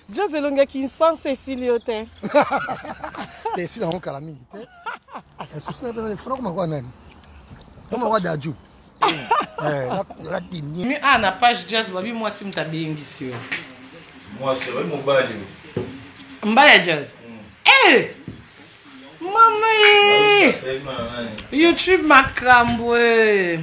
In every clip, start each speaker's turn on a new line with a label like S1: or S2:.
S1: Jose Longaki sans Cécile Ote.
S2: Cécile on calamine. Est-ce que c'est le front comme quoi nani? Comme quoi d'adjou. La diminuer.
S1: Mais ah na page jazz babi moi sim ta bengi sur.
S3: Moi c'est vrai mon bali.
S1: Mbaya jazz. Eh! Mama! YouTube makambwe.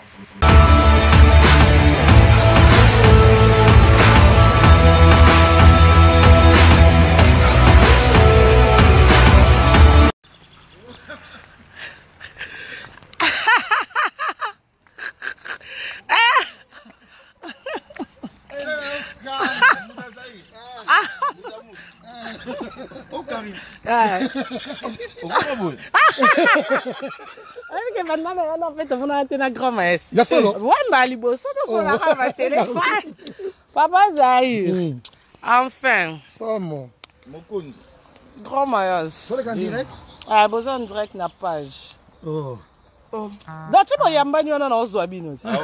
S1: Papa Zahir. Enfin. Grand maillot.
S2: Direct?
S1: Ah, besoin de direct na page.
S2: Oh.
S1: Oh. Donc tu peux y amener on a oswabino.
S3: Ah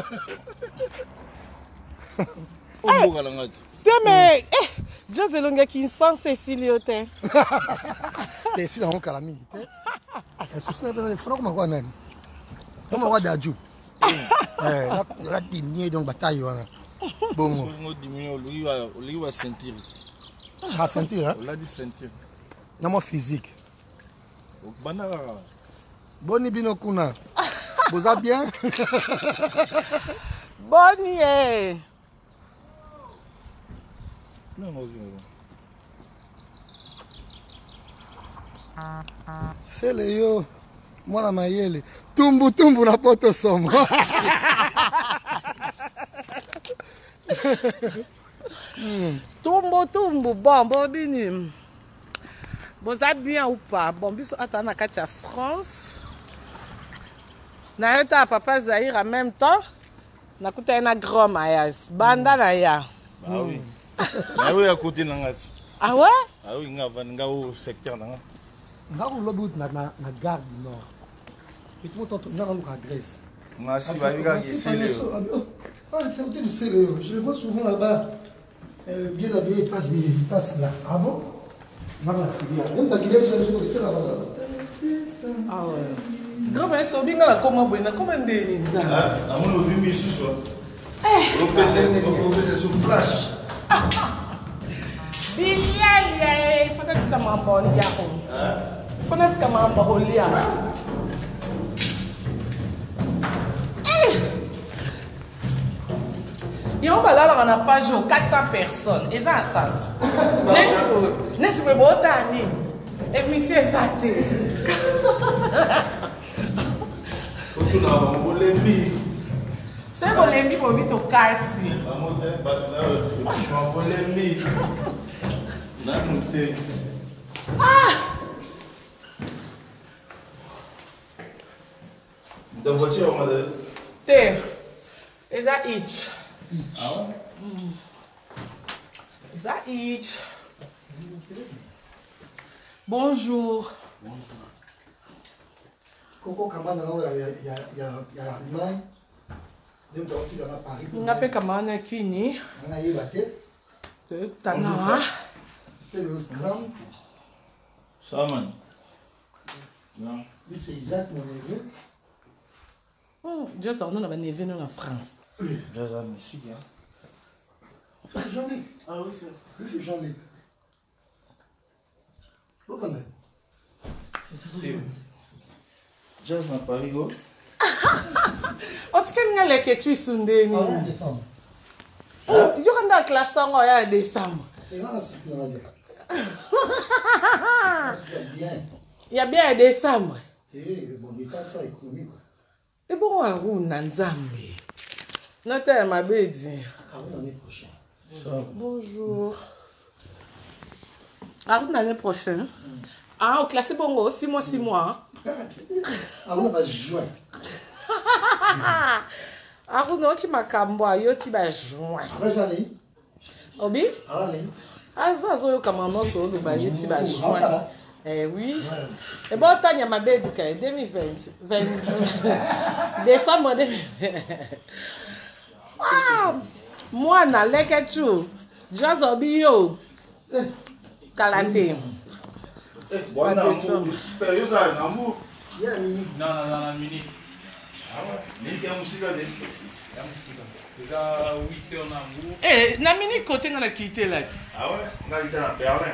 S3: ouais.
S1: Mais Jose Longaki sans Cécile Ote.
S2: Cécile on calamine. Est-ce que c'est le front comme quoi nani? Comme quoi d'adjou. La diminuer donc bataille voilà. Bon.
S3: On diminue lui va sentir.
S2: Ah sentir hein?
S3: On l'a dit sentir.
S2: Non mon physique.
S3: Banana.
S2: Boni bino kuna. Vous allez bien?
S1: Bonnie.
S3: Non, non,
S2: c'est le yo. Moi la mayele. Tumbu tumbu na poto somo.
S1: Tumbo tumbo bon bobini. Vous êtes bien ou pas? Bon biso atana katia France. Na eta papa Zahir en même temps. Na kuta na grand mayas. Banda na ya.
S3: Ah oui. Ah oui à côté nangati.
S1: Ah ouais?
S3: Ah oui nga au secteur nanga.
S2: Nga ko lobout na gare du Nord. Et tout tonton nga ko Grèce.
S3: Nga si ba biga gisele.
S2: Ah, c'est côté du Célé. Je le vois souvent là-bas. Bien habillé, il passe là. Ah bon? Même ta guillemette, c'est là-bas.
S1: Ah ouais. Grand mère sobinga la comment buena comment ndeni nza.
S3: Ah, on a vu mi sous soi. On fait sous flash.
S1: Bilia, il faut que tu commandes bon dia. Il faut que tu commandes bon dia. Et on va là, on a pas joué 400 personnes. Et ça a sens. N'est-ce pas beau tani? Et monsieur Zate.
S3: Faut tout là, on voulait bien.
S1: C'est bon les pour vite au quartier.
S3: On voulait bien. Là, monter. De voiture, on m'a dit.
S1: Te. Is that each?
S3: Ah ouais?
S1: Is that each? Bonjour.
S2: Coco Kamana, il y a l'Allemagne.
S1: On appelle Kamana Kini.
S2: On a eu la tête.
S1: Tana.
S2: C'est le Scrum.
S3: Ça, man. Non.
S2: Lui, c'est Isaac, mon neveu.
S1: Juste on a un événement en France.
S3: Déjà, merci.
S2: C'est Jean-Luc.
S1: Ah oui, c'est.
S2: Lui, c'est Jean-Luc. Où qu'on est?
S3: Jazz n'a pas rigolé.
S1: On te connaît les que tu es sundé.
S2: Ah, on a des femmes.
S1: Tu es dans la classe en il y a des décembre.
S2: C'est là, c'est bien.
S1: Il y a bien un décembre.
S2: C'est bon, mais pas ça économique.
S1: Et bon, on roule dans Zambie. Notre ma bédi.
S2: Ah oui, l'année prochaine.
S1: Bonjour. Ah, l'année prochaine. Ah, au classé bongo, 6 mois, 6 mois.
S2: Ah oui, on va jouer.
S1: Ah, vous n'avez pas cambois, yo ti ba juin.
S2: Ah, j'en ai.
S1: Obi?
S2: Ah, allez.
S1: Ah, ça, so yo kamano to lu ba yo ti ba juin. Eh oui. Et bon, tant y a ma bédi 2020. Décembre 2020. Ah! Moi, na leke chou. Just obi yo. 41.
S3: Bon, Nambour.
S2: Il y a la mini.
S4: Non, mini.
S3: Ah ouais. Mais il y a un musique à dire.
S4: Déjà 8 heures Nambour.
S1: Eh, na mini côté on a quitté là.
S3: Ah ouais, on a été à Berlin.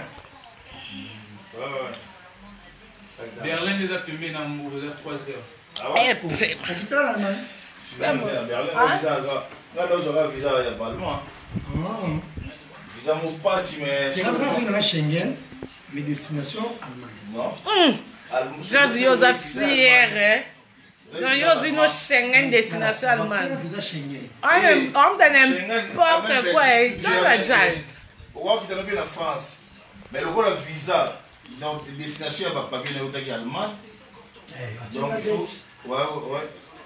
S3: Ouais.
S4: Berlin déjà tombé Nambour, déjà 3 heures.
S3: Ah ouais.
S1: Eh,
S2: On quitte là, là, man.
S3: Si on est à Berlin, on a visa. On a visa il y a pas longtemps. Visa mon passe, mais.
S2: Tu as fait Schengen, mes destinations allemandes.
S3: Non.
S1: Jazzy Yosa fier, non, Yosi no Schengen destination allemande.
S2: Visa Schengen.
S1: On donne n'importe quoi, dans la jazz.
S3: Pourquoi tu es bien en France? Mais le rôle visa, donc destination, il n'y a pas bien au allemand. Donc il faut. Ouais.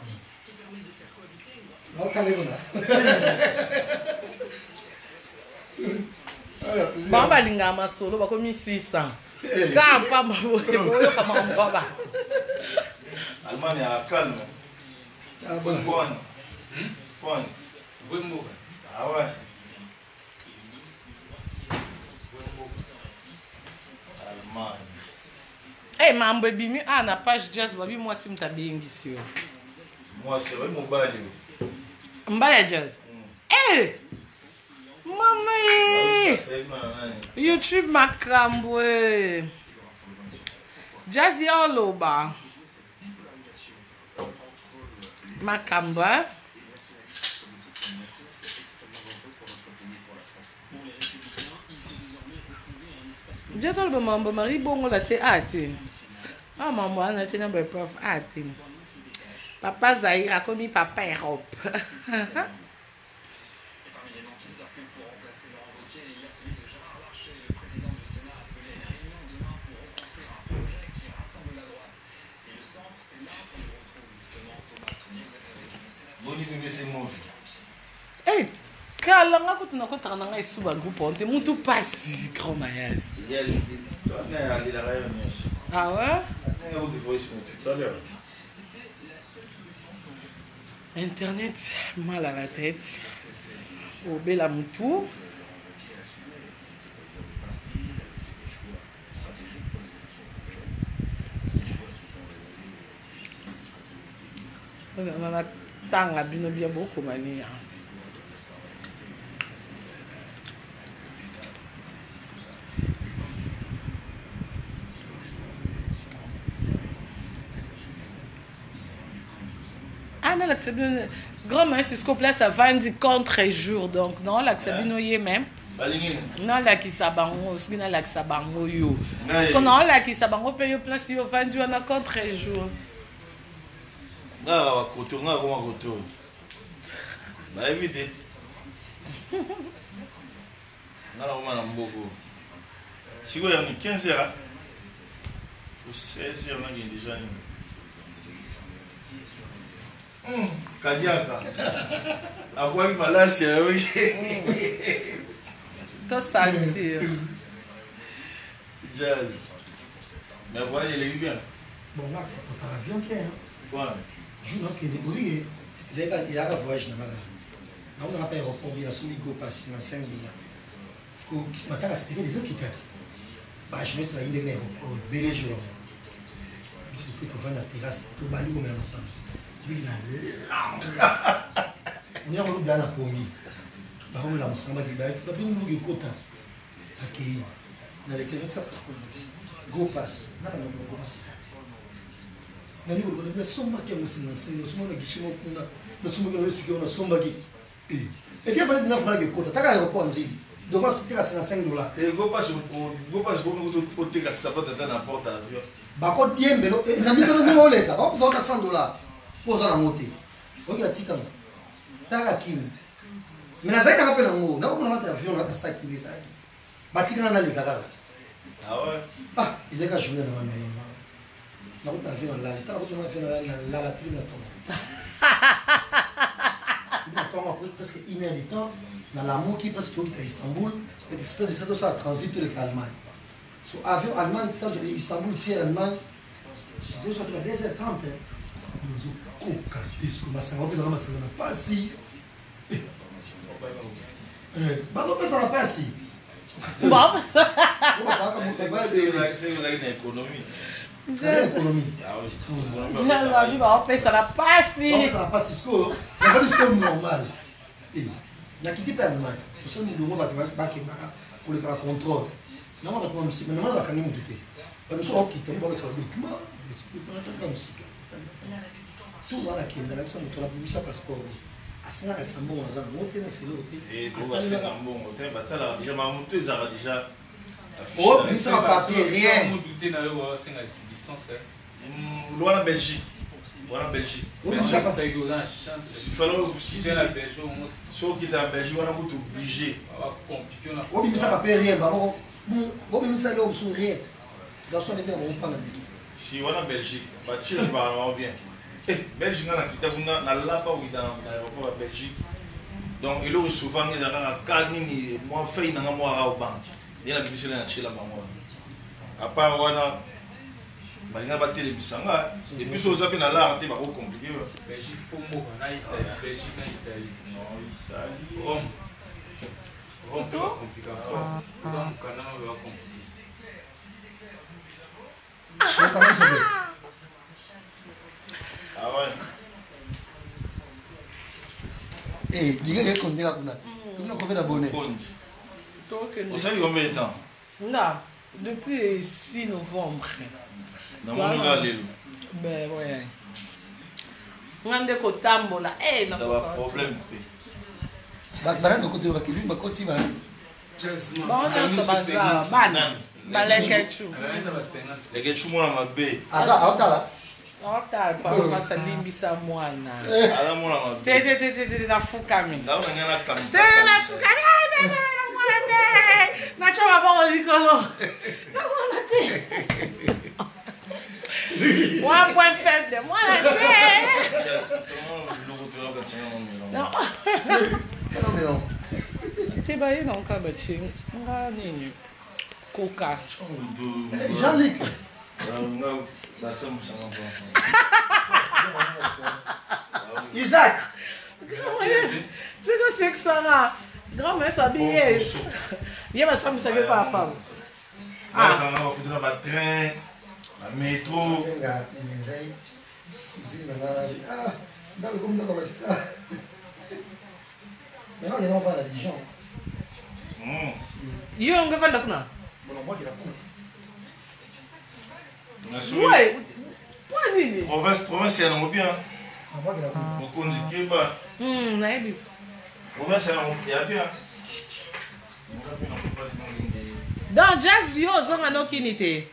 S1: Bon, balinga masolo, ba komi 600. Quand pas moi, comment on va?
S3: Allemagne est calme.
S2: Ah bon.
S3: Point.
S4: Vraiment.
S3: Ah ouais. Allemagne.
S1: Eh, mambo bimi na page jazz babi moi sim tabengi sur.
S3: Moi c'est vrai mon balade.
S1: Mbaya jazz. Eh! Mama! YouTube makambwe. Jazzy oloba. Makamba. Jazzy oloba mambo mari bongo la te ati. Ah mambo ana te number prof ati. Papa Zahir a commis papa Europe. Eh, kalanga ko tunakotaka na ngai suba groupe on te mutu pasi grand mayas. Ah ouais? Internet mal à la tête. Au bela mutu. On a tanga bino bien beaucoup mania. Ah mais l'accepte grand maître scope là ça vend contre jour donc non l'accepte noyer même. Non la qui sabango ce qui na la sabango yo. Parce que non la qui sabango paye place yo vendu on a contre jour.
S3: Nga wakoto nga kwa wakoto. Ba éviter. Nga la koma na mboko. Siko ya ni 15 heures. Faut 16 heures na ngi déjà ni. Kadiaka. Akwa ki malasi ya oui.
S1: To sentir.
S3: Jazz. Mais voilà, il est bien.
S2: Bon là c'est pour avion plein.
S3: Ouais.
S2: Je n'ai que des bouliers. Il y a un voyage dans la on n'a pas aéroport, il y a sous l'ego passe dans 5 millions. Parce que ce matin, c'est des gens qui t'aiment. Je me suis dit, il est aéroport, bel jour. Je peux te voir la terrasse, tu vas aller ensemble. Tu dis, on est en route dans la pommier. On l'a ensemble, il va être bien nous qui côté. Accueilli. Dans les camions, ça passe pour nous. Go passe. Non, go passe. Nani ko na somba ke musina sino suma na gishimo kuna na suma ke wesu ke na somba ke e dia ba na fala ke kota taka aeroport nzili donc on tira $5
S3: et go passe pour nous côté ka sapata dans la porte avion
S2: ba ko diembe no na mi no mo leka ba ko $100 poza na mote oki atika no taka kimi mina zaida ka pena ngo na ko na mata avion na ka sac ni sac ba tika na leka kaka
S3: ah ouais
S2: ah il est ka jouer na mama na ko ta avion la ta ko na avion la tribune na tombe na tombe presque 1 heure de temps dans la moki parce que à Istanbul et c'est tout ça transit le Allemagne so avion Allemagne tant de Istanbul tiers Allemagne c'est ça que la 2h30 nous coca disco masanga on va masanga pas si ba ko pesa na pasi
S1: Bon.
S3: C'est une économie.
S2: Économie.
S1: Jazz, ça n'a pas si.
S2: Ça n'a pas si. C'est normal. Il y a qui dit pas normal. Pour ça, nous devons pour le contrôle. Non, on va pas me dire, mais non, on va quand même douter. Parce que nous sommes quittés, on va faire le document. Tout dans la quête, dans la salle, on a publié ça passeport. Asina ka sambo waza mote na selo te.
S3: Et pour passer dans bon hôtel, batala déjà ma moto ça déjà.
S2: Oh, mais ça papier rien.
S4: Moi douter na yo c'est une exhibition ça.
S3: Loin en Belgique. Loin en Belgique.
S2: Oui, mais ça
S4: ça yo une chance.
S3: Il fallait si
S4: c'est la Belgique
S3: ceux qui étaient en Belgique on a beaucoup obligé.
S4: Compliqué on a.
S2: Oh, mais ça papier rien, bah bon. Bon, mais ça là on sous rien. Garçon était on pas la Belgique.
S3: Si on a Belgique, bah tiens va bien. Belgique na kita kuna na la pa dans l'aéroport à Belgique. Donc il est souvent il y a carte ni moi fait na moi au banque. Il y a la bicelle na chila ba moi. À part wana balinga ba telebisanga et puis so zapi na la te ba ko compliqué.
S4: Belgique faut mo na Italie, Belgique na Italie. Non, Italie. Rome. Rome c'est compliqué fort. Donc quand on va compliqué.
S2: Comment ça fait?
S3: Ah ouais.
S2: Eh, dis-moi qu'on dit là qu'on a. On a combien d'abonnés?
S3: Vous savez combien de temps?
S1: Non, depuis le 6 novembre.
S3: Dans mon regard,
S1: ben ouais. On a des cotambo là. Eh, non.
S3: T'as pas problème.
S2: Bah, de côté de la Kevin, bah, côté, bah.
S1: Bon, ça va ça. Ban. Balai ketchup.
S3: Les ketchup, moi, ma baie.
S2: Ah, là.
S1: Oh, t'as pas passé limbisa mwana.
S3: Ala moi ma baie.
S1: Te na fukami.
S3: Là, on a un cam.
S1: Te na fukami. Na chama ba likolo. Na mwana te. One point faible, mwana te.
S2: Non.
S1: Te ba yi na nka ba chi. Nga nini. Coca.
S2: Jean-Luc. Isaac.
S1: C'est que c'est que ça va. Grand-mère s'habille. Il va s'habiller par la femme.
S3: Ah, on va foutre dans le train, le métro.
S2: Maintenant, il y a un enfant à Dijon.
S1: Il y a un gars là maintenant.
S3: Ouais.
S1: Ouais.
S3: Province, c'est un bien. On dit que bah. Province, c'est bien.
S1: Dans jazz, yo, zong ano kinite.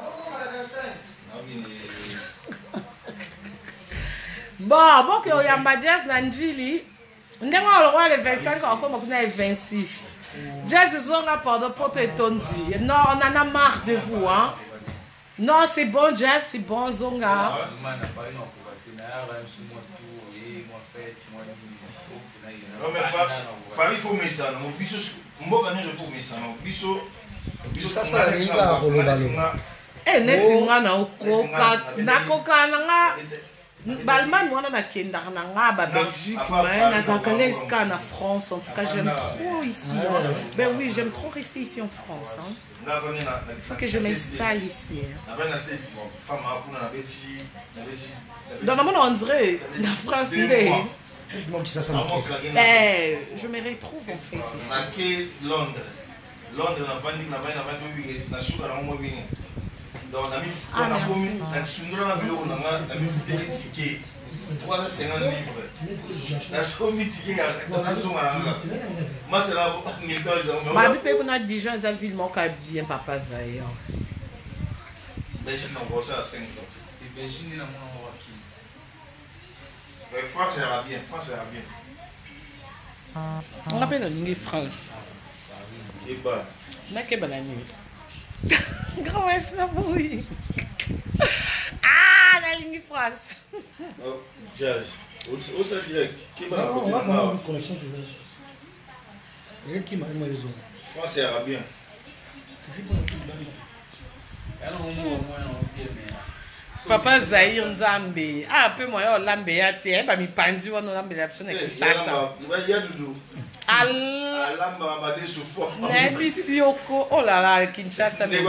S1: Bon, que yamba jazz na njili. Ndengo le 25 encore moi le 26. Jazz zonga pendant poto et tondi. Non, on en a marre de vous hein. Non, c'est bon jazz, c'est bon zonga.
S3: Non mais Paris faut mettre ça. Mon biso, moi quand je faut mettre ça. Mon biso.
S2: Ça arrive à Rolobalo.
S1: Eh, netinga na okoka na koka na Balman, moi, on a Kenda, en Belgique, en France. En tout cas, j'aime trop ici. Hein. Ben oui, j'aime trop rester ici en France. Hein. Il faut que je m'installe ici. Dans le monde, on dirait la France. Je me retrouve en fait ici.
S3: Londres, donc, on a mis un sundra dans le bureau, on a mis des tickets, 350 livres. On a mis des tickets dans la zone. Moi, c'est là où on
S1: est. On a Dijon, ça ville, mon cas bien, papa Zaya.
S3: Belgique, on va ça à 5 ans.
S4: Et Belgique, on a mon qui.
S3: Mais France, ça ira bien. France, ça ira bien.
S1: On appelle la ligne France.
S3: Et bah.
S1: Mais qu'est-ce que la nuit? Grand-mère Snabouille. Ah, la ligne France.
S3: Jazz. Où ça dirait?
S2: Non, on n'a pas de connexion de jazz. Il y a qui m'a dit raison.
S3: France, ça ira bien.
S2: C'est pour
S1: Papa Zahir Nzambe. Ah, peu moi, Lambe, ya te. Bah, mi pandi, on a Lambe, la personne qui ça.
S3: Il va y a Doudou. alamba made souffort
S1: nayebisi yoko oh là là Kinshasa
S3: net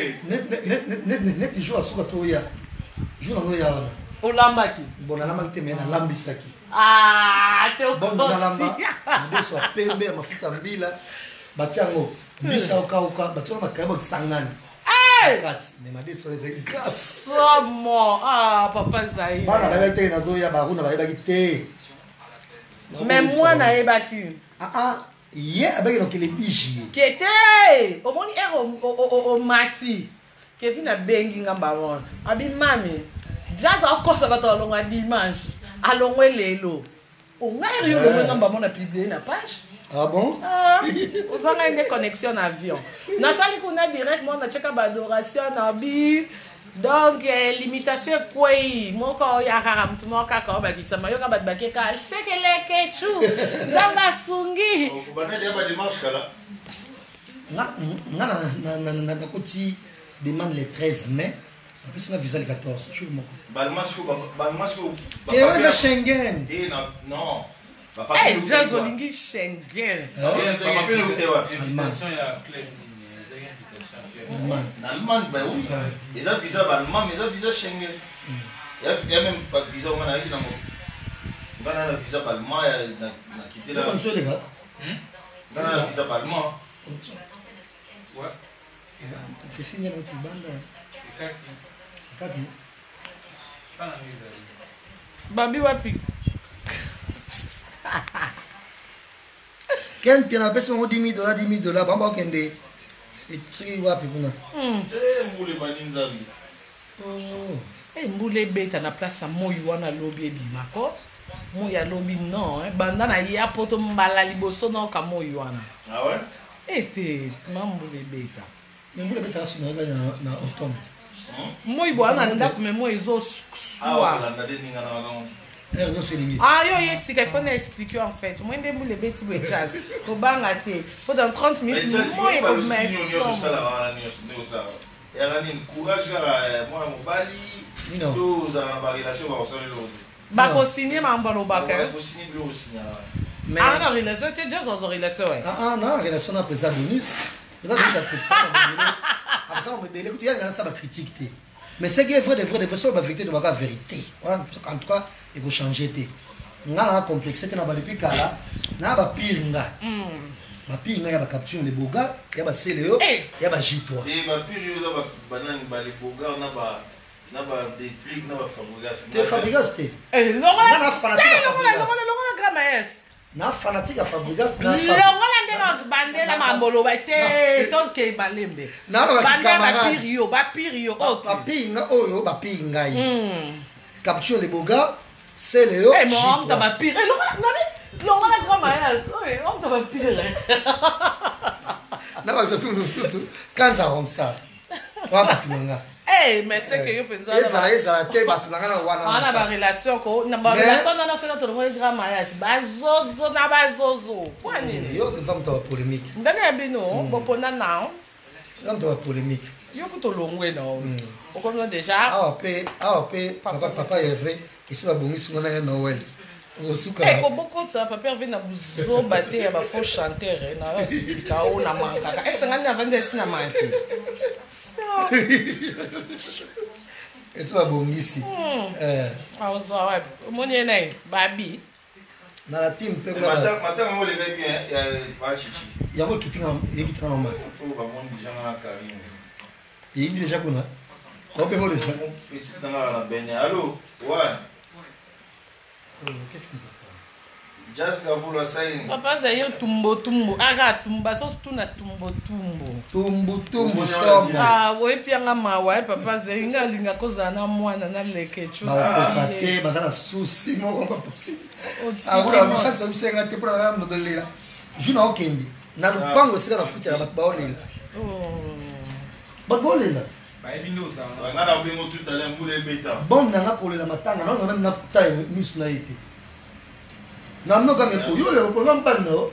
S2: jour asuka toya jour nango ya wana
S1: olambaki
S2: bon nalambaki te me nalambisaki
S1: te
S2: nalamba madeso ya pembe ya mafuta mbila batia yango mbisa okauka batia makayabo kisangani kati me madeso ezali grave
S1: somo papa Zaïre
S2: bana bayebaki te nazoya baruna bayebaki te
S1: mais moi nayebaki
S2: ye abaki nokele biji
S1: kete omoni omati Kevin abengi ngamba mona abi mami jazz akosa bato alonga dimanche alongwe lelo ongari olongwe ngamba mona publier na page
S2: ah bon
S1: ozanga une connexion avion nasali kuna directement na cheka ba adoration na bi donc limitation kwei moko ya kaka mtu moko kaka obakisama yoka bat bakeka sekeleke chu zanga sungi
S3: kubana dia ba dimanche kala
S2: na koti demande le 13 mai en plus on a visa le 14 jour moko
S3: balmasco
S2: et on est Schengen
S3: non
S1: jazz olingi Schengen
S4: invitation ya club
S3: en Allemagne, ben oui. Ils ont visa allemand, mais ils ont visa Schengen. Il y a même pas de visa au Manaï. On a un visa allemand, on a quitté là. On a un visa allemand.
S4: Ouais.
S2: C'est signé dans notre bande.
S1: Babi wapi.
S2: Ken piana pesa mo $10,000, $10,000, bamba okende. Et wapi kuna.
S3: Mbule baninzambi.
S1: Mbule beta na place moyi wana lobi ebimako. Moyi ya lobi non, banda na ya poto mbala liboso na ka moyi wana.
S3: Ah ouais?
S1: Ete, mbule beta.
S2: Mais mbule beta sino na automne.
S1: Moyi bwana ndako me moyi zo soa. Yo yes, il faut expliquer en fait. Moi je me bêtis pour jazz. Pour bangater. Pendant 30 minutes, moi je me mets.
S3: Il y a un courage moi mon bali. Tous en relation va ressortir l'autre.
S1: Ba ko signer ma mbalo baka.
S3: Ko signer bleu aussi.
S1: Mais na relation tu jazz en relation ouais.
S2: Non, relation na président Denis. Président Denis a fait ça. Après ça on me délai écoute, il y a ça va critiquer. Mais c'est que vrai de ça va vérité de la vérité. En tout cas, il faut changer té. Ngala complexité na ba depuis kala na ba piringa. Ba piringa ya ba capture les boga, ya ba seleo, ya ba jitwa.
S3: Et ba piringa ba banane ba les boga na ba déplique na ba fabrigas.
S2: Te fabrigas te.
S1: Na
S2: fanatique
S1: fabrigas. Na gramaes.
S2: Na fanatique fabrigas na.
S1: Longola ndena bandela mambolo ba te toke balembe.
S2: Na ba
S1: camarade. Ba pirio.
S2: Ba piringa oyo ba piringa yi. Capture les boga, seleo.
S1: Eh mon ta ba pire. Longola gramaes. On ta ba pire.
S2: Na ba sasusu kanza honsta. Wa batunga.
S1: Mais c'est que yo pensa
S2: na te batunga na wana.
S1: Ana ba relation ko na ba relation na sona to ngwe gramaes. Bazozo na bazozo. Kwani
S2: yo va mta polémique.
S1: Ndana bino bopona na.
S2: Mta polémique.
S1: Yo kuto longwe na. O comme déjà.
S2: Papa Hervé, ici va bongisi ngona ya Noël.
S1: Ko boko tsa papa Hervé na buzo bate ya ba faux chanteur na sika o na manka. Ngani na vende sina manki.
S2: Ici va bongisi.
S1: Aozo wapi? Moni na babi.
S2: Na la team pe
S3: na. Mata mo le bien ya ba chichi.
S2: Ya mo kitinga normal.
S3: O ba mon déjà na Karim.
S2: Il est déjà kuna. On peut voir déjà.
S3: Petit dans la benne. Allô? Ouais.
S2: Qu'est-ce que ça?
S3: Jazz ka vula sain.
S1: Papa Zaïre tumbo. Aga tumba so tuna tumbo.
S2: Tumbo soma.
S1: Oui pianga mawa papa Zaïre ngalinga kozana mwana na leke chu.
S2: Ba te bakana souci mo ko possible. Agora mi chance so bisenga te pour la modelela. Juna okendi. Na lupango sika na futa na baolela. Baolela.
S3: Ngana bengo tout à l'heure mbule beta.
S2: Bon na kolela matanga na même na taille miss na été. Na mnoka me po yo le ko na mbano.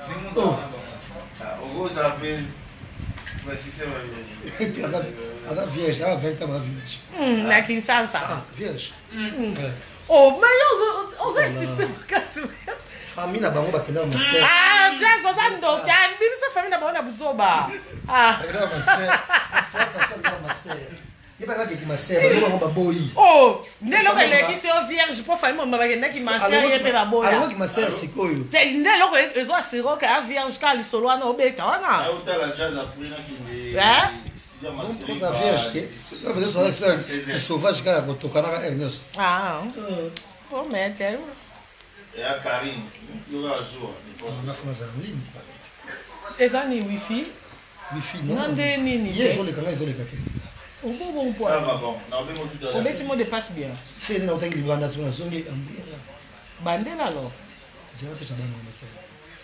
S3: Ogo ça fait mais si c'est vrai.
S2: Aga vierge, 20 ans vierge.
S1: Na Kinshasa.
S2: Vierge.
S1: Oh, mais on insiste casse.
S2: famille na bango bakenda ma sœur.
S1: Ah, jazz oza ndoka. Bimisa famille na bango na buzoba. Ah.
S2: Bakenda ma sœur. Toi personne na ma sœur. Il pas que ma sœur, ba bango ba boyi.
S1: Oh, ndelo ko leki se o vierge pour famille mo bakenda ki ma sœur yete ba boya.
S2: Alors ki ma sœur sikoyo.
S1: Te ndelo ko ezo asiro ka vierge ka li solo na obeta wana.
S3: Ah, uta la jazz après na ki ndi.
S2: Donc la vierge que ça veut dire son espèce sauvage ka botokana ka Ernest.
S1: Ah. Pour mettre.
S3: Et à Karine, il y aura un jour.
S2: On a fait en ligne.
S1: Eza ni wifi.
S2: Wifi non.
S1: Non de nini.
S2: Hier ils ont les canaux, ils ont les cafés.
S1: Au bon point.
S3: Ça va bon. On a bien tout à l'heure.
S1: Au bête mo dépasse bien.
S2: C'est dans tant que libana sur la zone et
S1: Bandela alors.
S2: j'ai pas ça dans ma sœur.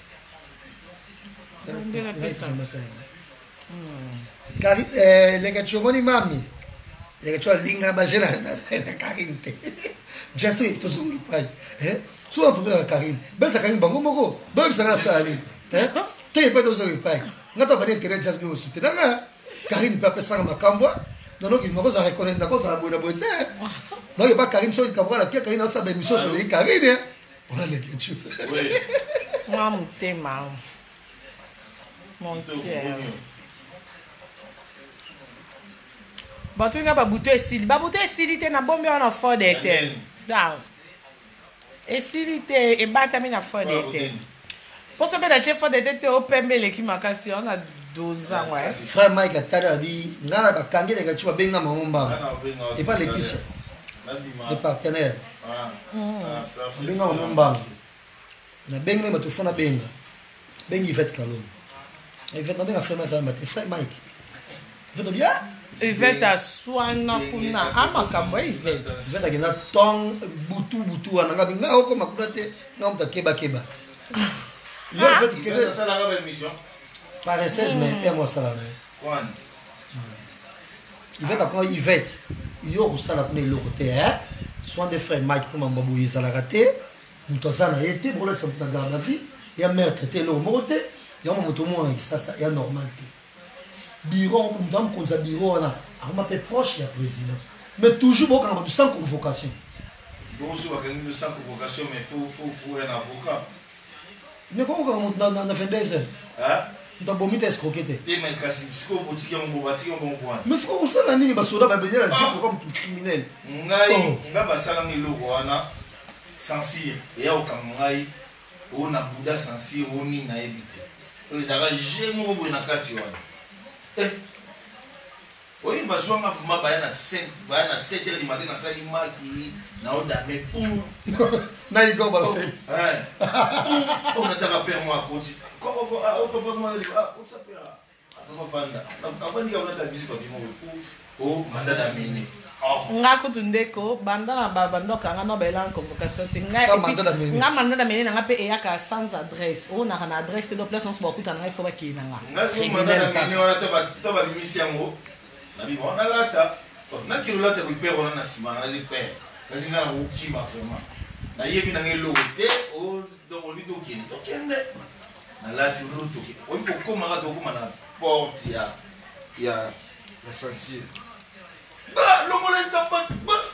S1: Bandela pesa.
S2: Kari les gars tu moni mami. Les gars tu as linga bajena na Karine. Just to zungi pai. Souvent pour Karine. Ben ça Karine bango moko. Ben ça na sali. Te pas to zungi pai. Ngata ba intérêt just be osute. Nanga Karine peut pesa makambo. Donc il m'a pas reconnaître na cosa boina boina. Donc il pas Karine so il kamwa la Karine na sa ben mission sur les Karine. On a les gars tu.
S3: Oui.
S1: Moi mon tema. Mon cœur. Batu nga ba buto esili. Ba buto esili te na bombe wana for de te. Da. Esili te e bata mi na for de te. Pour ce peut chef for de te o pembe le ki makasi on a 12 ans ouais.
S2: Frère Mike Atarabi, ngala ba kangi les gars tu benga mamomba. Et pas Laetitia. Les partenaires. Benga mamomba. Na benga ba to fona benga. Bengi Yvette Kalom. Yvette na benga frère Mike. Yvette bien.
S1: Yvette aswana kuna amakambo Yvette.
S2: Yvette akina tong butu ananga binga oko makuna te na mta keba. Yo Yvette kele
S3: Ça la grave émission.
S2: par 16 mais moi ça là.
S3: Quand
S2: Yvette akona Yvette. Yo ko sala kuna le côté soin de frère Mike pour mambo yisala raté. Muto sana yete pour la santé garde la vie. Ya mère traité le moté. Ya moto mo ça ya normal. Bureau, comme dans le bureau, on a peu proche du président. Mais toujours bon, quand on a sans convocation.
S3: bon, si on a sans convocation, mais il faut un avocat.
S2: Mais comment on a fait des heures?
S3: Hein?
S2: On a vomi escroquer.
S3: Mais kasi, si on boutique un bon point.
S2: Mais faut qu'on s'en anime, parce qu'on a besoin de comme criminel.
S3: Nga basala ngi logo wana sensible et au kamungai on a Bouddha sensible on ni na ebité. Ezala jemo bo na kati wana. Oui, bah je vais m'affirmer bah na 7h du matin na sali maki na odame pour
S2: Na igo balte.
S3: On a ta père moi côté. Comment papa moi on s'appelle on va vendre. Avant dit on a ta visite pour mandat d'amener.
S1: Nga kutundeko banda na bando kanga no bela convocation te nga nga manda na menina nga pe eyaka sans adresse o na na adresse te do place on se bokuta na ifo ba kina nga
S3: nga so manda na menina wana to ba limisi yango na bi bona lata na kilo lata ko pe ona na sima na je pe na singa na ukima vraiment na yebi na ngelo te o do on bido kini to kende na lati ruto ki o ko koma ga do ko na porte ya sensible. Bah, l'homme laisse ta pote.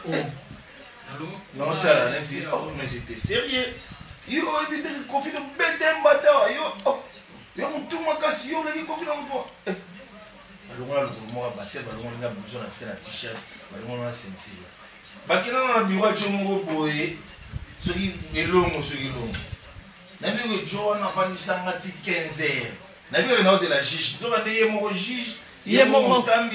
S3: Non, t'as la même si. Oh, mais j'étais sérieux. Yo, évite le conflit de bête un bâtard. Yo, mon tout ma casse, yo, le conflit dans mon toit. Alors, on a le droit à basket, on a besoin de la t-shirt, on a la ceinture. Bah, qu'il a un bureau, tu m'as boé. Ce qui est long, ce qui est long. N'a vu que Joe, on a fait 15 heures. N'a vu que non, c'est la juge. Tu vas dire, mon juge.
S1: Ye mo sambi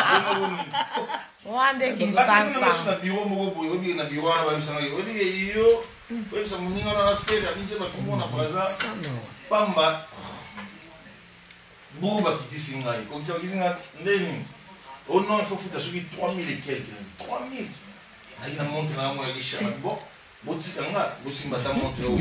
S1: wande ki sansa
S3: na bureau moko boyo obi na bureau na ba misanga yo obi yo foi bisa muninga na fera binze ba fumo na braza pamba bo ba kitisi ngai ko kisinga ndeni o non il faut futa soki 3000 et quelques 3000 na ina montre na mo ya lishama bo botika nga bosimba ta montre o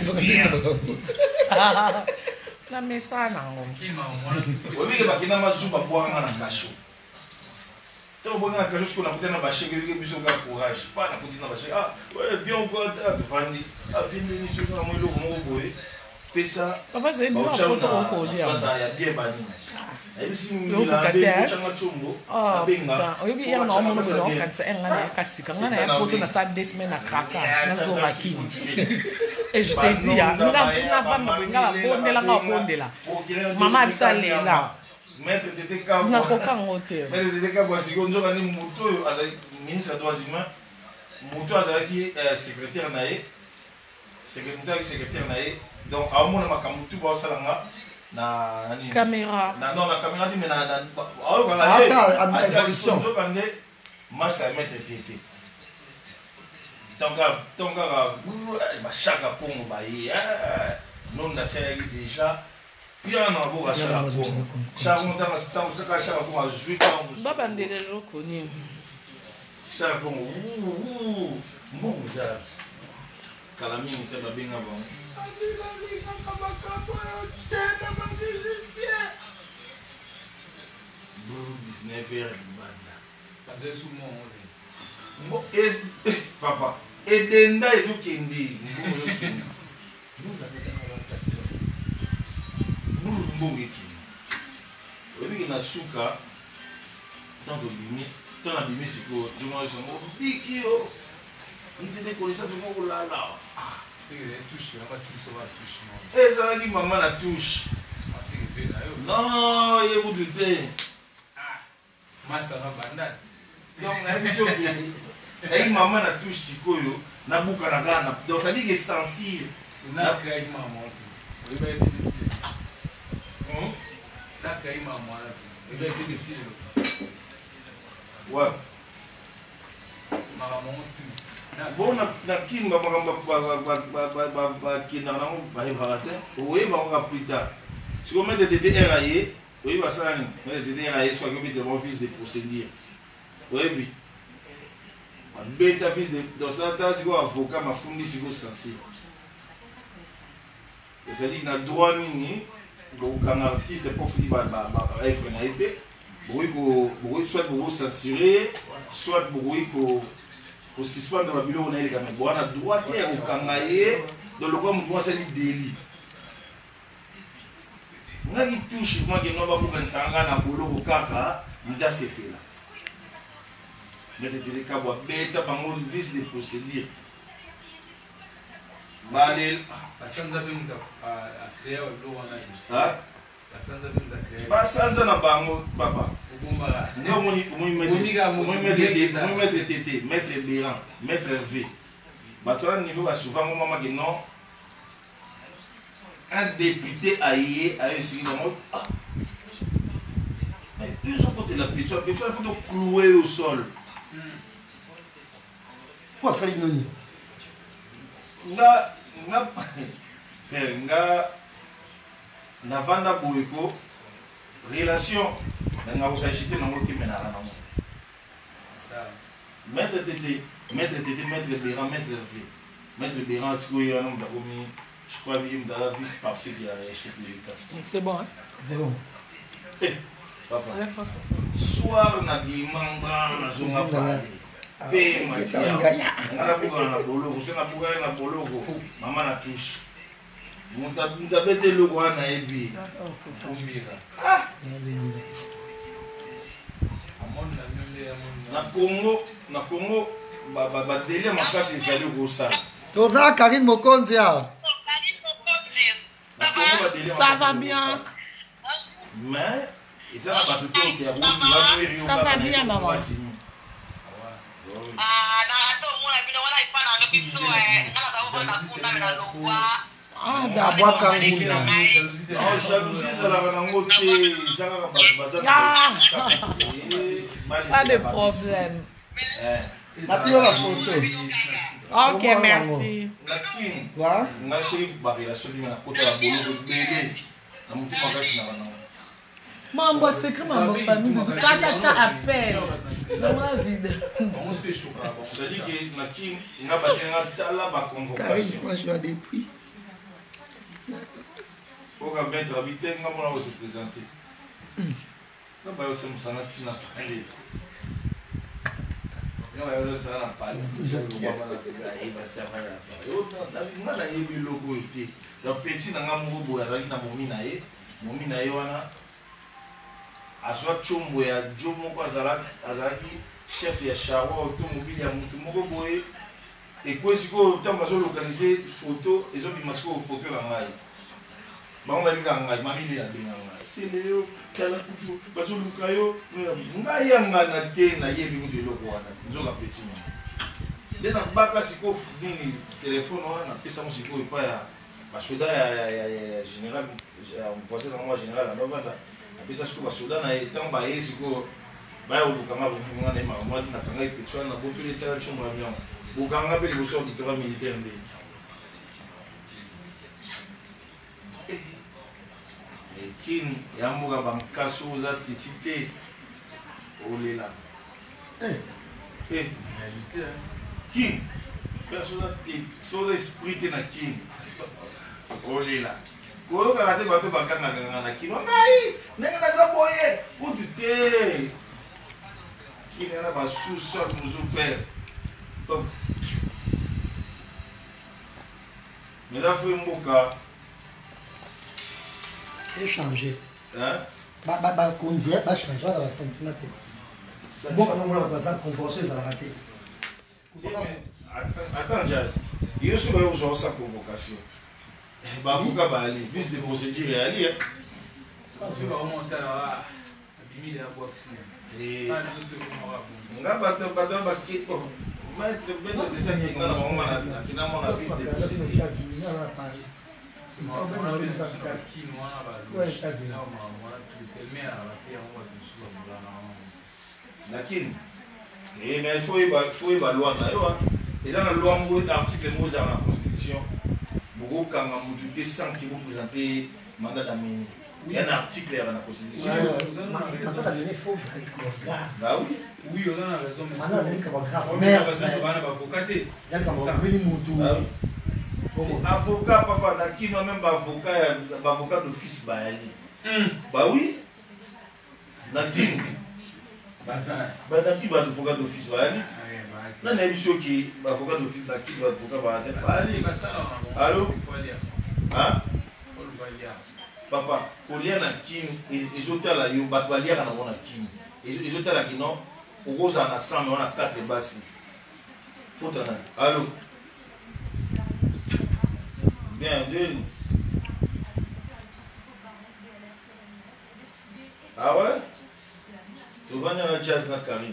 S1: la mesana ngo
S3: obi ba kina mazuba bwanga na kasho to bwanga na kasho siko na kutana ba shege bige biso ka courage pas na kutana ba shege ouais bien on peut vandi a fini ni sur na mo lo mo boye pesa
S1: papa c'est bien pour toi ko dia
S3: pesa ya bien bani ebisi
S1: yo
S3: ngila changa chumbo
S1: benga obi ya na mo no kansa engana ya kasika ngana ya poto na sa desme na kraka na zo makini Et je te dis, maman a ça là.
S3: Maître Tété Kabwa. Maître Tété Kabwa, c'est qu'on a mis Mouto, ministre des droits humains. Mouto a été secrétaire naïe. Secrétaire naïe. Donc, à un moment, ma Kamoutou va salanga na
S1: caméra.
S3: Non, la caméra dit mais na
S2: évolution.
S3: Master Maître Tété. Donc, chaque pont va y non la série déjà. Bien en beau à chaque pont. Chaque pont a joué comme
S1: Baba déjà connu.
S3: Chaque pont bon ça. Calamine était bien avant. 19h papa edenda ezokendi oyebi na suka tant obimi to na bimi sikoyo journaliste ngo biki o itete kolesa soko kolala ezalaki mama na touche non yekutu te donc nayebi soki nayebi mama na touche sikoyo nabuka na kaka donc ça dit que sensible ouais bon na kimba makambo bakendaka nango bayebaka te oyebangoka plus tard siko mete tete raye oyeba sala nini mete tete raye soki obetela mo fils de procédure oyebi babeta fils de dosata siko avocat mafundi siko sensible c'est-à-dire na droit nini bokanga artiste profiti baefre na ye te bokoki soit bokocensuré soit bokoki suspendre la biloko na ye lekana boana droit te ya kokanga ye dans le cas motu asali délit ngaki touche maki ngo babukanisaka nga na boloko kaka moto asepela Maître Tété Kabwa beta bango vice de procédure balel basanza na bango papa Maître Tété, Maître Béran, Maître V. Bato à niveau souvent maman que non. Un député a eu suivi dans mode. Mais ils ont côté la pétrole, il faut clouer au sol.
S2: Quoi faire une noni?
S3: Na vanda boyko relation nga usajite na ngoki menara na mo. Maître Tété, Maître Béran, Maître V. Maître Béran, c'est quoi il y a un homme d'akomi, je crois qu'il y a un vice parce qu'il y a un chef de l'État.
S1: C'est bon, hein?
S2: C'est bon.
S3: Eh, papa. Soir na bimanga na zonga pale. Pe matia. Na buga na boloko, c'est na buga na boloko. Maman na touche. Muta bete loko na ebi. Ah. Na Congo ba délai makasi ezali kosala.
S2: Toza Karine Mokonzi ya.
S1: Ça va bien.
S3: Mais ça va bien
S1: maman. Pas de problème.
S2: La photo.
S1: Ok, merci.
S2: Quoi?
S1: Mambo secret, mambo famille. Quand tu as appel, la vide.
S3: C'est-à-dire que Nakim n'a pas de convocation.
S2: Moi, je dois depuis.
S3: Pour mettre habité, on va se présenter. On va se présenter. Azwa chombo ya jomo kwa azalaki chef ya shawa automobile ya mutu moko boye Et quoi si vous avez localisé photo, ils ont mis masque aux photos là ngai. Ba ngai ngai mami ni ade ngai. C'est le kala kutu bazo lukayo ngai ngai na te na yebi mu de loko wana. Nzo la petit. De na baka siko nini téléphone wana na pesa mo siko pa ya basoda ya général voisin na moi général na banda. Na pesa siko basoda na etamba ye siko ba yo lukanga ko funga na ma na kanga ipetwa na botu le tala chomo avion. Buganga pe liboso auditoire militaire nde ekin ya mboka bankaso oza titi te olela kin perso oza te soza esprit te na kin olela koyokaka te bato bakangakanga na kin ngai ndenge naza boye kutu te kin yana basous-sol mosu pere. Mais là, il faut
S2: échanger. Conduire, changer dans la sentiment. Bon, on va passer convention, ça va rater.
S3: Attends, Jazz. Il y a aussi sa convocation. Bafouka va aller, vice de procédure et aller. Tu vas remonter à 10 000 à boxer. Maître Ben de Tétan qui n'a mon avis de procédure. Lakini mais il faut évaluer et dans la loi article de la constitution beaucoup quand on douter sans qui vous présenter mandat d'amener. Il y a un article dans la constitution.
S2: Mandat d'amener, il faut grave.
S3: Bah oui.
S4: Oui, on a raison.
S2: Mandat d'amener, il faut grave.
S4: Mais on va avocater.
S3: Avocat, papa, qui n'a même pas avocat d'office. Bah oui. Nakine. Bah qui va avocat d'office. Non, il y a des qui avocat d'office. Qui va avocat. Allô? Hein? Papa, kolia na kim ezotala yo bato baliaka na mona kim ezotala kino okoza na 100 on a 4 basi fota na allô bien deux ah ouais tu vas na Jazz na Karine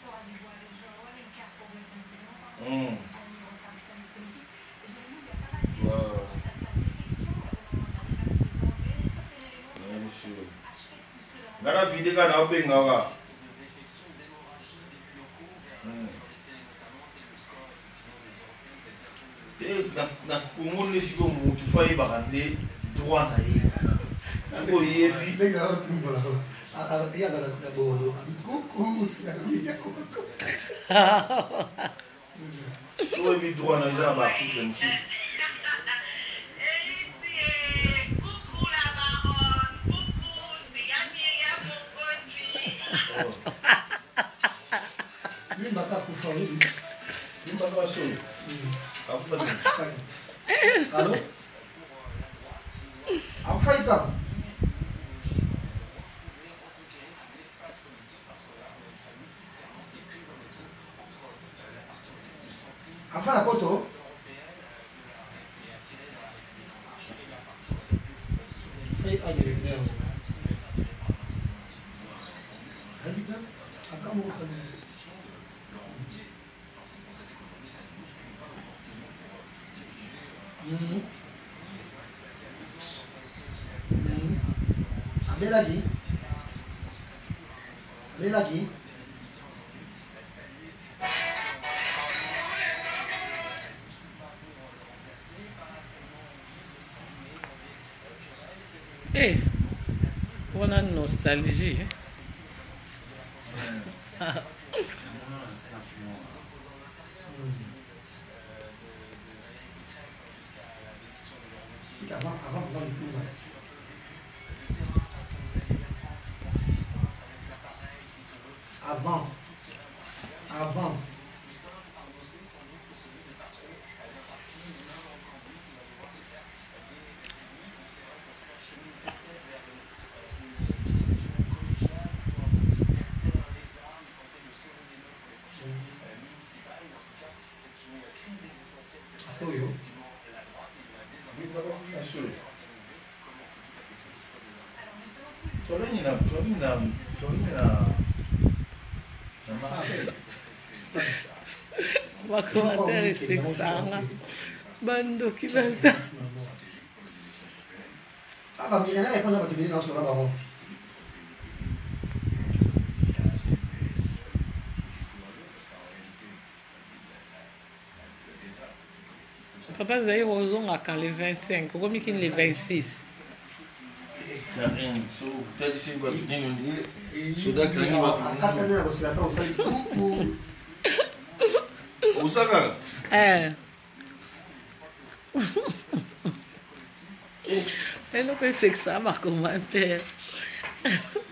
S3: wow. Ngana videka na obenga wa na Congo lesiko mutu fayi bakande droit na ye tuko yebi
S2: les gars tumbola il y a la bolo coucou c'est ami
S3: so yebi droit na za ba article ici.
S2: Lui m'a pas pour faire lui.
S3: Lui m'a pas sur.
S2: Allô? Enfin, il t'a. Enfin, la poteau. Fais un de merde. Abelagi.
S1: Eh, on a une nostalgie.
S2: Avant.
S1: Bakomatele seksanga. Bando qui va ça.
S2: Ah, bah, il y en a qui prennent la batterie dans ce là-bas.
S1: Papa Zahir ozongaka le 25, okomi kini le 26.
S3: Karine, so tadi sih buat ini sudah kering buat
S2: katanya harus datang sekali kuku.
S3: Usaka.
S1: Elle peut sexer ma commentaire.